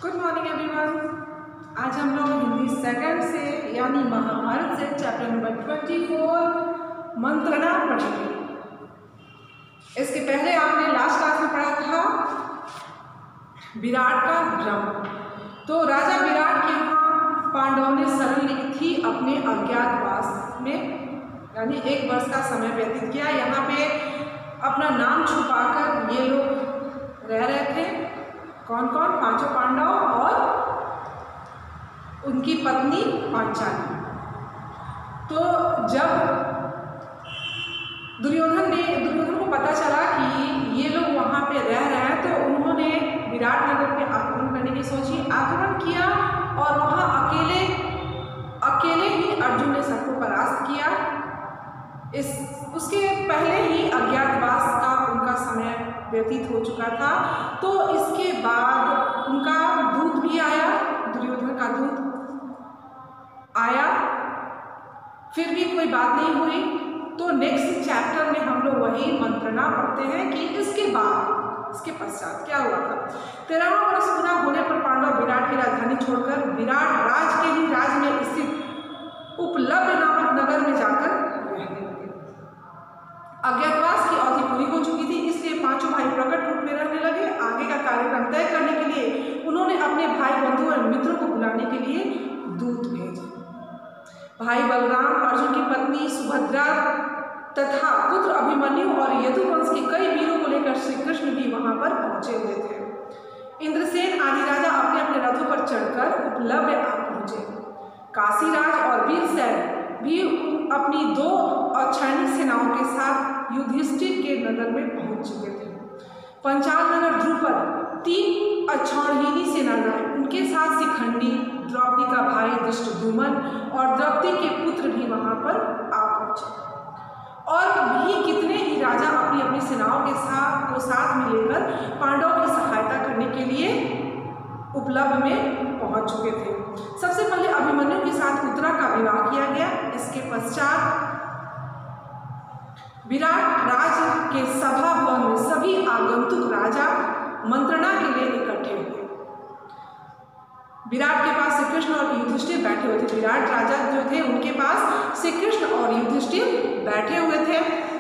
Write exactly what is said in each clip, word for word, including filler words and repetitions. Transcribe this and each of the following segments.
Good morning everyone. आज हम लोग हिंदी सेकंड से यानी महाभारत से चैप्टर नंबर ट्वेंटी फोर मंत्रणा पढ़ेंगे। इसके पहले आपने लास्ट क्लास में पढ़ा था विराट का भ्रम। तो राजा विराट के यहाँ पांडवों ने शरण ली थी अपने अज्ञातवास में, यानी एक वर्ष का समय व्यतीत किया। यहाँ पे अपना नाम छुपाकर ये लोग रह रहे थे। कौन कौन? पांचों पांडव और उनकी पत्नी पांचाली। तो जब दुर्योधन ने दुर्योधन को पता चला कि ये लोग वहाँ पे रह रहे हैं, तो उन्होंने विराट नगर पे आक्रमण करने की सोची। आक्रमण किया और वहाँ अकेले अकेले ही अर्जुन ने सबको परास्त किया। इस उसके पहले ही अज्ञातवास का उनका समय व्यतीत हो चुका था। तो इसके बाद उनका दूत भी आया, दुर्योधन का दूत आया, फिर भी कोई बात नहीं हुई। तो नेक्स्ट चैप्टर में हम लोग वही मंत्रणा पढ़ते हैं कि इसके बाद इसके पश्चात क्या हुआ था। तेरहवां वर्ष पूरा होने पर पांडव विराट की राजधानी छोड़कर विराट राज के ही राज में स्थित उपलब्ध नामक नगर में जाकर रहने लगे। अज्ञातवास की अवधि पूरी हो चुकी थी, इसलिए पांचों भाई प्रकट रूप में रहने लगे। आगे का कार्यक्रम तय करने के लिए उन्होंने अपने भाई बंधु और मित्रों को बुलाने के लिए दूत भेजे। भाई बलराम, अर्जुन की पत्नी सुभद्रा तथा पुत्र अभिमन्यु और यदुवंश के कई वीरों को लेकर श्री कृष्ण भी वहां पर पहुंचे हुए थे। इंद्रसेन आदि राजा अपने अपने रथों पर चढ़कर उपलब्ध आ पहुंचे। काशीराज और वीरसेन भी अपनी दो अक्षौहिणी सेनाओं के साथ युधिष्ठिर के नगर में पहुंच चुके थे। पंचाल नगर ध्रुपद तीन अक्षौहिणी सेनाएं, उनके साथ शिखंडी, द्रौपदी का भाई धृष्टद्युम्न और द्रौपदी के पुत्र भी वहां पर आ पहुंचे। और भी कितने ही राजा अपनी अपनी सेनाओं के साथ को साथ में लेकर पांडवों की सहायता करने के लिए उपलब्ध में पहुंच चुके थे। सबसे पहले अभिमन्यु के साथ उत्तरा का विवाह किया गया। इसके पश्चात विराट राज के सभा भवन में सभी आगंतुक राजा मंत्रणा के लिए इकट्ठे हुए। विराट के पास श्री कृष्ण और युधिष्ठिर बैठे हुए थे। विराट राजा जो थे उनके पास श्री कृष्ण और युधिष्ठिर बैठे हुए थे।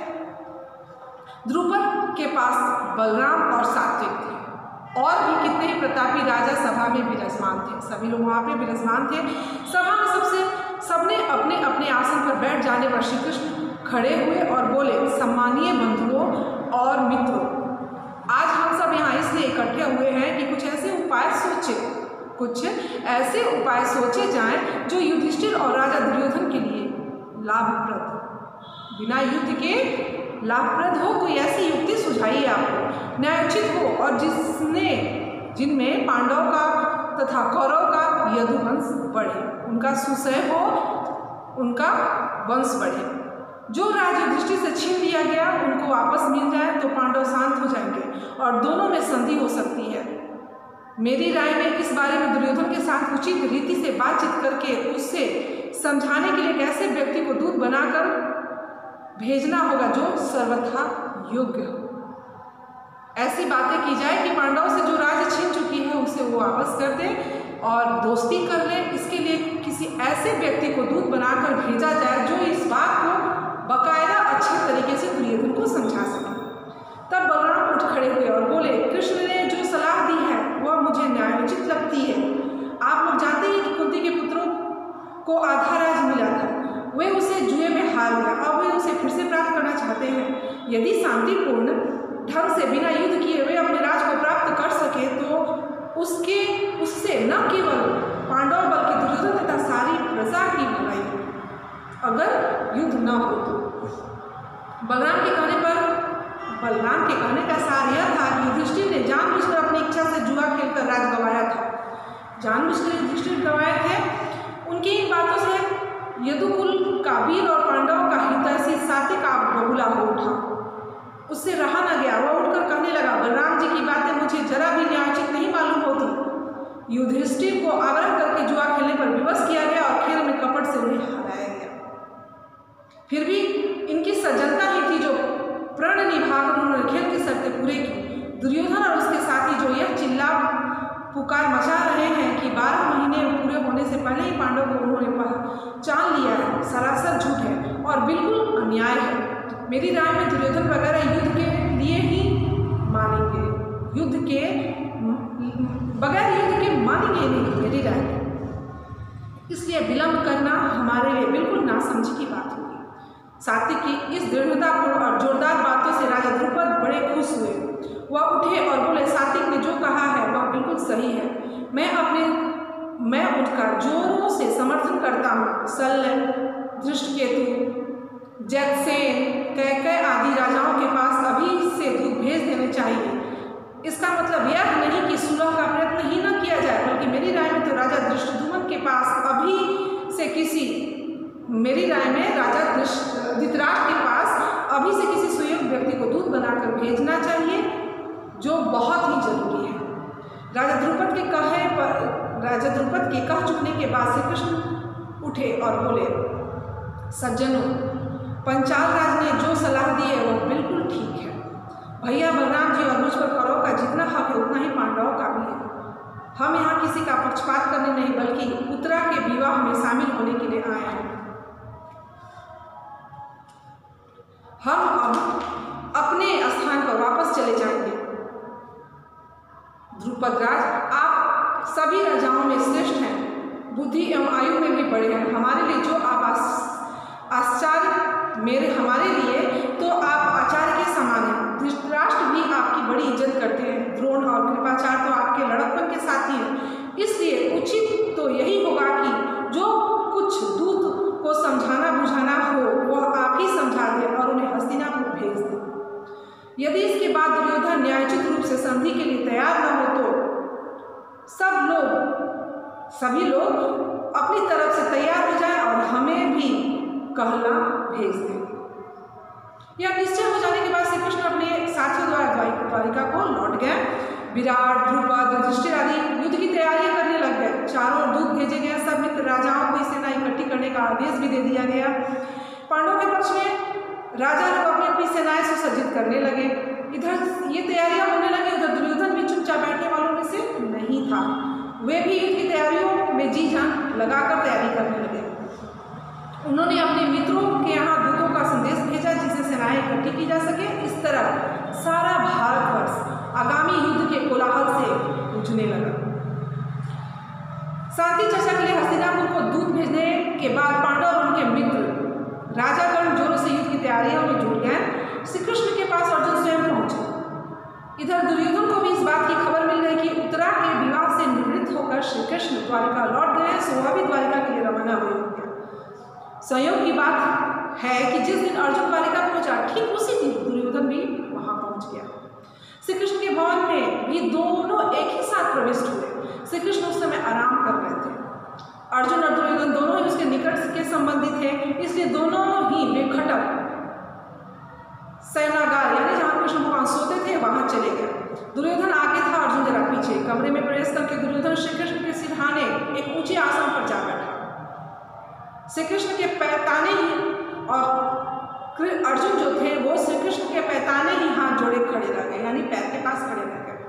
द्रुपद के पास बलराम और सात्विक थे। और भी कितने ही प्रतापी राजा सभा में विराजमान थे। सभी लोग वहाँ पे विराजमान थे। सभा में सबसे सबने अपने अपने आसन पर बैठ जाने पर श्री कृष्ण खड़े हुए और बोले, सम्मानीय बंधुओं और मित्रों, आज हम सब यहाँ इसलिए इकट्ठे हुए हैं कि कुछ ऐसे उपाय सोचे कुछ ऐसे उपाय सोचे जाएं जो युधिष्ठिर और राजा दुर्योधन के लिए लाभप्रद, बिना युद्ध के लाभप्रद हो। कोई ऐसी युक्ति सुझाइए आपको, न्यायोचित हो और जिसने जिनमें पांडव का तथा कौरव का यदुवंश बढ़े, उनका सुसह हो, उनका वंश बढ़े। जो राज्य युधिष्ठिर से छीन लिया गया उनको वापस मिल जाए तो पांडव शांत हो जाएंगे और दोनों में संधि हो सकती है। मेरी राय में इस बारे में दुर्योधन के साथ उचित रीति से बातचीत करके उससे समझाने के लिए एक ऐसे व्यक्ति को दूत बनाकर भेजना होगा जो सर्वथा योग्य हो। ऐसी बातें की जाए कि पांडवों से जो राज्य छीन चुकी है उसे वो वापस कर दे और दोस्ती कर ले। इसके लिए किसी ऐसे व्यक्ति को दूत बनाकर भेजा जाए जो इस बात को बाकायदा अच्छे तरीके से दुर्योधन को समझा सके। तब बलराम उठ खड़े हुए और बोले, कृष्ण ने जो सलाह दी है वह मुझे न्यायोचित लगती है। आप लोग जानते हैं कि कुंती के पुत्रों को आधा राज मिला था, वे उसे जुए में हार गया, अब वे उसे फिर से प्राप्त करना चाहते हैं। यदि शांतिपूर्ण ढंग से बिना युद्ध किए वे अपने राज को प्राप्त कर सके तो उसके उससे न केवल पांडव बल्कि दुर्योधन तथा सारी प्रजा की भलाई अगर युद्ध न हो तो। बलराम के कहने पर बलराम के कहने का सार यह था कि युधिष्ठिर ने जानबूझकर अपनी इच्छा से जुआ खेलकर राज गंवाया था। जानबूझकर युधिष्ठिर गंवाए थे। उनकी इन बातों से यदुकुल का वीर और पांडवों का हितैषी सात्विक बबूला हो उठा। उससे रहा न गया। वह उठकर कहने लगा, बलराम जी की बातें मुझे जरा भी न्यायोचित नहीं मालूम होती। युधिष्ठिर को आग्रह करके जुआ खेलने पर विवश किया गया और खेल में कपट से उन्हें हराया गया। फिर भी इनकी सज्जनता ही थी जो प्रण निभाकर उन्होंने खेल की शर्तें पूरे की। दुर्योधन और उसके साथी जो यह चिल्ला पुकार मचा रहे और बिल्कुल अन्याय है। मेरी राय में दुर्योधन वगैरह युद्ध के लिए ही मानेंगे, युद्ध के बगैर युद्ध के मानेंगे नहीं मेरी राय में। इसलिए विलंब करना हमारे लिए बिल्कुल नासमझी की बात होगी। सात्विक की इस दृढ़तापूर्ण और जोरदार बातों से राजा द्रुपद बड़े खुश हुए। वह उठे और बोले, सात्विक ने जो कहा है वह बिल्कुल सही है। मैं अपने मैं उठकर जोरों से समर्थन करता हूँ। शल्य, धृष्टकेतु, जयसेन, कैकय आदि राजाओं के पास अभी से दूत भेज देने चाहिए। इसका मतलब यह नहीं कि सुलह का प्रयत्न ही न किया जाए, बल्कि मेरी राय में तो राजा धृष्टद्युम्न के पास अभी से किसी मेरी राय में राजा धृतराष्ट्र के पास अभी से किसी सुयोग्य व्यक्ति को दूत बनाकर भेजना चाहिए, जो बहुत ही जरूरी है। राजा द्रुपद के कहे पर राजा द्रुपद के कह चुकने के बाद श्री कृष्ण उठे और बोले, सज्जनों, पंचाल राज ने जो सलाह दी है वह बिल्कुल ठीक है। भैया बलराम जी और मुझ पर कौरवों का जितना हक है उतना ही पांडवों का भी है। हम यहाँ किसी का पक्षपात करने नहीं बल्कि उत्तरा के विवाह में शामिल होने के लिए आए हैं। हम अब अपने स्थान पर वापस चले जाएंगे। द्रुपद राज, आप सभी राजाओं में श्रेष्ठ हैं, बुद्धि एवं आयु में भी बड़े हैं। हमारे लिए जो आप आचार्य मेरे हमारे लिए तो आप आचार्य के समान हैं। धृतराष्ट्र भी आपकी बड़ी इज्जत करते हैं। द्रोण और कृपाचार्य तो आपके लड़कपन के साथी हैं। इसलिए उचित तो यही होगा कि जो कुछ दूत को समझाना बुझाना हो वह आप ही समझा दें और उन्हें हस्तिनापुर भेज दें। यदि इसके बाद दुर्योधन न्यायोचित रूप से संधि के लिए तैयार न हो तो सब लोग सभी लोग अपनी तरफ से तैयार हो जाएं और हमें भी कहला भेज दें। यह निश्चय हो जाने के बाद श्री कृष्ण अपने साथियों द्वारा द्वारिका को लौट गए। विराट, ध्रुपद, युधिष्ठिर आदि युद्ध की तैयारियां करने लग गए। चारों ओर दूत भेजे गए। सब मित्र राजाओं को सेना इकट्ठी करने का आदेश भी दे दिया गया। पांडवों के पक्ष में राजा लोग अपनी अपनी सेनाएं सुसज्जित करने लगे। इधर ये तैयारियां होने लगी, उधर दुर्योधन भी चुपचाप बैठने वालों में से नहीं था। वे भी युद्ध की तैयारियों में जी जान लगाकर तैयारी करने लगे। उन्होंने अपने मित्रों के यहाँ दूतों का संदेश भेजा जिससे सेनाएं इकट्ठी की जा सके। इस तरह सारा भारतवर्ष आगामी युद्ध के कोलाहल से गूंजने लगा। शांति चर्चा के लिए हस्तिनापुर को दूत भेजने के बाद पांडव और उनके मित्र राजागण जोरों से युद्ध की तैयारियों में जुट गए। श्री कृष्ण के पास अर्जुन स्वयं पहुंचे। इधर दुर्योधन को भी इस बात की खबर मिल गई कि उत्तरा के विवाह से निवृत्त होकर श्री कृष्ण द्वारिका लौट गए। सो वह भी द्वारिका के लिए रवाना हुए। संयोग की बात है कि जिस दिन अर्जुन द्वारिका पहुंचा ठीक उसी दिन दुर्योधन भी वहां पहुंच गया। श्री कृष्ण के भवन में भी दोनों एक ही साथ प्रविष्ट हुए। श्री कृष्ण उस समय आराम कर रहे थे। अर्जुन और दुर्योधन दोनों ही उसके निकट के संबंधी थे, इसलिए दोनों ही बेखटक शयनागार यानी जहां कृष्ण भगवान सोते थे वहां चले गए। दुर्योधन आगे था, अर्जुन जरा पीछे। कमरे में प्रवेश करके दुर्योधन श्री कृष्ण के सिरहाने एक ऊंचे आसन पर जा बैठा। श्री कृष्ण के पैताने ही और अर्जुन जो थे वो श्री कृष्ण के पैताने ही हाथ जोड़े खड़े रह गए, यानी पैर के पास खड़े रह गए।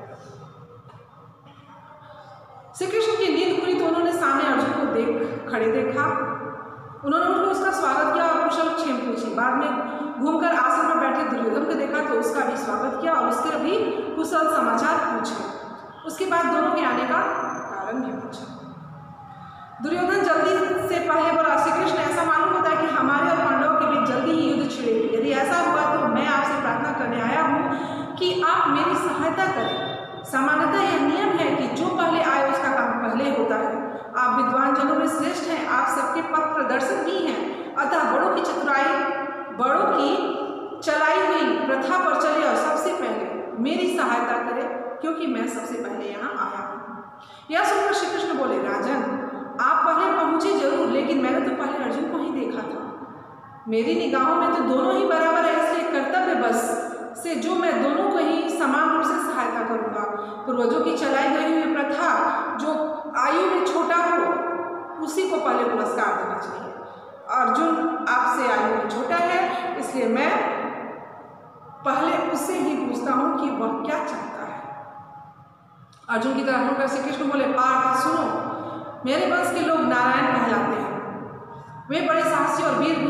श्री कृष्ण की नींद खुली तो उन्होंने सामने अर्जुन को देख खड़े देखा। उन्होंने उनको उसका स्वागत किया और कुशल क्षेम पूछी। बाद में घूमकर आसन पर बैठे दुर्योधन को देखा तो उसका भी स्वागत किया और उसके भी कुशल समाचार पूछे। उसके बाद दोनों के आने का कारण भी पूछा। दुर्योधन जल्दी से पहले बोला, श्री कृष्ण, ऐसा मालूम होता है कि हमारे और पांडवों के बीच जल्दी ही युद्ध छिड़ेगी। यदि ऐसा हुआ तो मैं आपसे प्रार्थना करने आया हूँ कि आप मेरी सहायता करें। सामान्यतः यह नियम है कि जो पहले आए उसका काम पहले होता है। आप विद्वान जनों में श्रेष्ठ हैं, आप सबके पथ प्रदर्शक भी हैं, अतः बड़ों की चतुराई, बड़ों की चलाई हुई प्रथा पर चले और सबसे पहले मेरी सहायता करें, क्योंकि मैं सबसे पहले यहाँ आया हूँ। यह सुनकर श्री कृष्ण बोले, राजन, आप पहले पहुंचे जरूर, लेकिन मैंने तो पहले अर्जुन को ही देखा था। मेरी निगाहों में तो दोनों ही बराबर है, इसलिए कर्तव्य बस से जो मैं दोनों को ही समान रूप से सहायता करूंगा। पूर्वजों की चलाई गई हुई प्रथा जो आयु में छोटा हो उसी को पहले पुरस्कार देना चाहिए। अर्जुन आपसे आयु में छोटा है, इसलिए मैं पहले उससे ही पूछता हूं कि वह क्या चाहता है। अर्जुन की तरफ मुड़कर श्री कृष्ण बोले, पार्थ सुनो, मेरे वंश के लोग नारायण कहलाते हैं। वे बड़े साहसी और वीर भी हैं।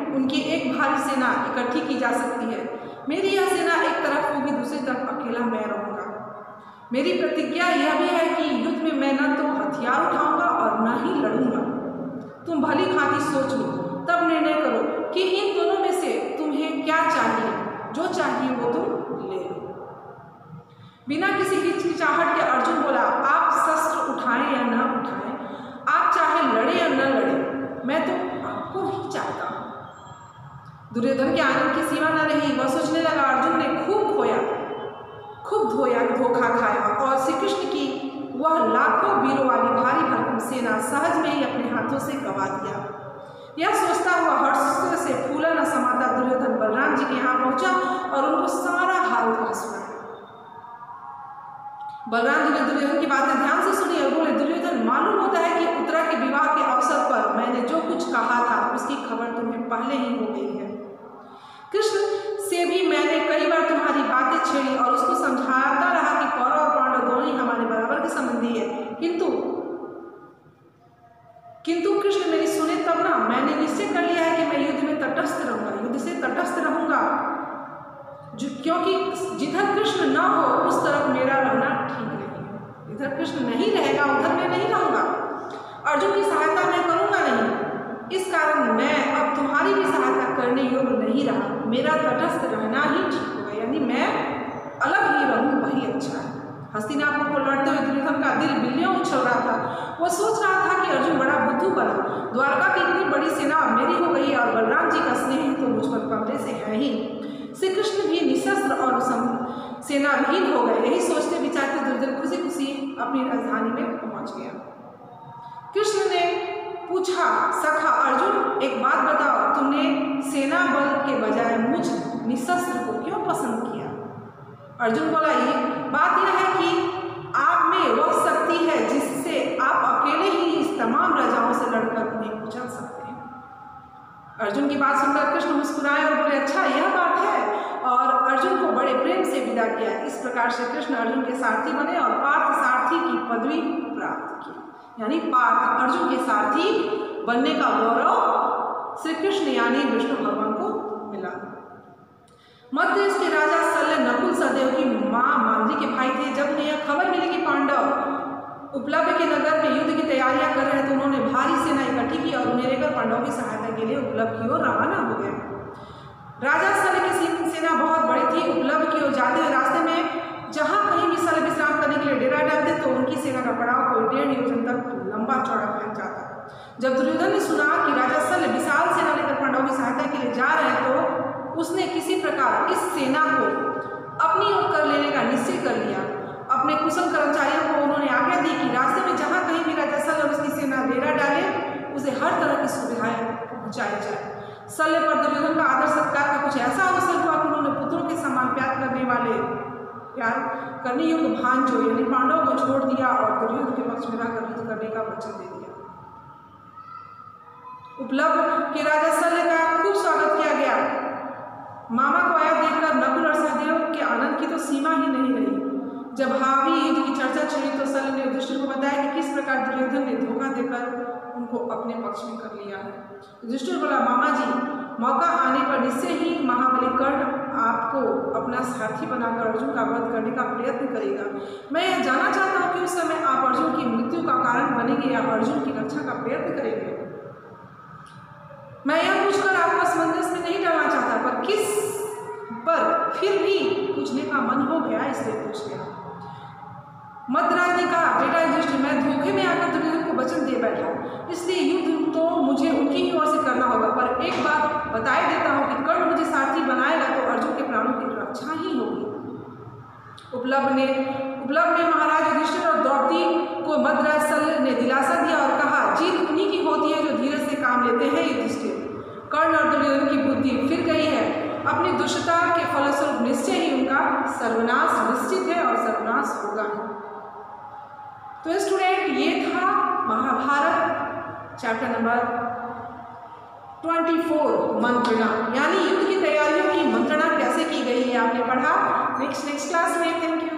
उनकी एक भारी सेना इकट्ठी की जा सकती है। मेरी यह सेना एक तरफ होगी, दूसरी तरफ अकेला मैं रहूँगा। मेरी प्रतिज्ञा यह भी है कि युद्ध में मैं न तो हथियार उठाऊंगा और न ही लड़ूंगा। तुम भली भांति सोच लो, तब निर्णय करो कि इन दोनों में से तुम्हें क्या चाहिए। जो चाहिए वो तुम ले लो। बिना किसी हिचकिचाहट के अर्जुन बोला, आप शस्त्र उठाएं या न उठाएं, आप चाहे लड़े या न लड़े, मैं तो आपको ही चाहता हूँ। दुर्योधन के आनंद की सीमा न रही। वह सोचने लगा, अर्जुन ने खूब खोया, खूब धोया, धोखा खाया और श्री कृष्ण की वह लाखों वीरों वाली भारी भरकम सेना सहज में ही अपने हाथों से गंवा दिया। यह सोचता हुआ हर्ष से फूला न समाता दुर्योधन बलराम जी के यहाँ पहुंचा और उनको सारा हाल कहा सुनाया। बलराम जी ने दुर्योधन की बातें ध्यान से सुनी और बोले, दुर्योधन, मालूम होता है कि उत्तरा के विवाह के अवसर पर मैंने जो कुछ कहा था उसकी खबर तुम्हें पहले ही हो गई है। कृष्ण से भी मैंने कई बार तुम्हारी बातें छेड़ी और उसको समझाता रहा कि कौरव और पांडव दोनों ही हमारे बराबर के संबंधी है, किंतु किंतु कृष्ण मेरी सुने तब ना। मैंने निश्चय कर लिया है कि मैं युद्ध में तटस्थ रहूंगा, युद्ध से तटस्थ रहूंगा, क्योंकि जिधर कृष्ण न हो उस तरफ मेरा रहना ठीक नहीं है। इधर कृष्ण नहीं रहेगा उधर मैं नहीं रहूंगा। अर्जुन की सहायता मैं करूंगा नहीं, इस कारण मैं अब तुम्हारी भी सहायता करने योग्य नहीं रहा। मेरा तटस्थ रहना ही ठीक होगा, यानी मैं अलग ही रहूं वही अच्छा है। हस्तिनापुर को लौटते हुए दुर्योधन का दिल बिल्लियों उछल रहा था। वो सोच रहा था कि अर्जुन बड़ा बुद्धू बना, द्वारका की इतनी बड़ी सेना मेरी हो गई और बलराम जी का स्नेह तो मुझ पर पहले से है ही। श्री कृष्ण भी निशस्त्र और सेनाविहीन हो गए। यही सोचते विचारते दुर्योधन खुशी खुशी अपनी राजधानी में पहुंच गया। कृष्ण ने पूछा, सखा अर्जुन, एक बात बताओ, तुमने सेना बल के बजाय मुझ निशस्त्र को क्यों पसंद किया? अर्जुन बोला, ये बात यह है कि आप में वह शक्ति है जिससे आप अकेले ही इस तमाम राजाओं से लड़कर उन्हें कुचल सकते हैं। अर्जुन की बात सुनकर कृष्ण मुस्कुराए और बोले, अच्छा यह बात है, और अर्जुन को बड़े प्रेम से विदा किया। इस प्रकार से कृष्ण अर्जुन के सारथी बने और पार्थ सारथी की पदवी प्राप्त की, यानी पार्थ अर्जुन के सारथी बनने का गौरव श्री कृष्ण यानी विष्णु भगवान को मिला। मध्य देश के राजा शल्य नकुल सहदेव की मां मांद्री के भाई थे। जब उन्हें यह खबर मिली कि पांडव उपलब्ध के नगर में युद्ध की तैयारियां कर रहे थे, तो उन्होंने भारी सेना इकट्ठी की और उन्हें लेकर पांडवों की सहायता के लिए उपलब्ध की ओर रवाना हो गए। राजा शल्य की सेना बहुत बड़ी थी। उपलब्ध की ओर जाते हुए रास्ते में जहां कहीं भी शल्य विश्राम करने के लिए डेरा डालते तो उनकी सेना का पड़ाव कोई डेढ़ योजन तक लंबा चौड़ा फैल जाता। जब दुर्योधन ने सुना कि राजा शल्य विशाल सेना लेकर पांडवों की सहायता के लिए जा रहे हैं, तो उसने किसी प्रकार इस सेना को अपनी ओर कर लेने का निश्चय कर लिया। अपने कुशल कर्मचारियों को उन्होंने आज्ञा दी कि रास्ते में जहां कहीं भी राजा शल्य और उसकी सेना डेरा डाले, उसे हर तरह की सुविधाएं पहुंचाई जाए। शल्य पर दुर्योधन का आदर सत्कार का कुछ ऐसा अवसर हुआ कि उन्होंने पुत्रों के समान प्यार करने वाले प्यार करने योग्य भांजो यानी पांडवों को छोड़ दिया और दुर्योधन के पक्ष में रहकर युद्ध करने का वचन दे दिया। उपलब्ध के राजा शल्य का खूब स्वागत किया गया। मामा को आया देखकर नकुल और सहदेव के आनंद की तो सीमा ही नहीं रही। जब भावी युद्ध की चर्चा छिड़ी तो शल्य ने युधिष्ठिर को बताया कि किस प्रकार दुर्योधन ने धोखा देकर उनको अपने पक्ष में कर लिया है। युधिष्ठिर बोला, मामा जी, मौका आने पर निश्चय ही महाबली कर्ण आपको अपना सारथी बनाकर अर्जुन का वध करने का प्रयत्न करेगा। मैं यह जानना चाहता हूँ कि उस समय आप अर्जुन की मृत्यु का कारण बनेंगे या अर्जुन की रक्षा का प्रयत्न करेंगे। मैं यह पूछकर आपको असमंजस में नहीं डालना चाहता, पर किस पर फिर भी पूछने का मन हो गया, इसलिए पूछ लिया। मद्राज ने कहा, बेटा युधिष्ठिर, मैं धोखे में आकर दुर्योधन को वचन दे बैठा, इसलिए युद्ध तो मुझे उनकी ही ओर से करना होगा। पर एक बात बताए देता हूँ कि कर्ण मुझे सारथी बनाएगा तो अर्जुन के प्राणों की रक्षा ही होगी। उपलब्ध ने उपलब्ध ने महाराज युधिष्ठिर और द्रौपदी को मद्राज शल्य ने दिलासा दिया और कहा, जीत उन्हीं की होती है जो धीरज से काम लेते हैं। युधिष्ठिर, कर्ण और दुर्योधन की बुद्धि फिर गई है। अपनी दुष्टता के फलस्वरूप निश्चय ही उनका सर्वनाश निश्चित है और सर्वनाश होगा ही। तो स्टूडेंट, ये था महाभारत चैप्टर नंबर चौबीस मंत्रणा, यानी युद्ध की तैयारियों की मंत्रणा कैसे की गई है आपने पढ़ा। नेक्स्ट नेक्स्ट क्लास में। Thank you.